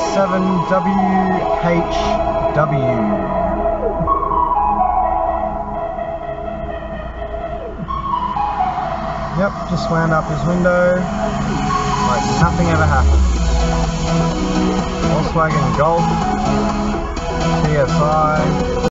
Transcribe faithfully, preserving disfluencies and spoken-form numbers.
seven W H W. Yep, just wound up his window like nothing ever happened. Volkswagen Golf T S I.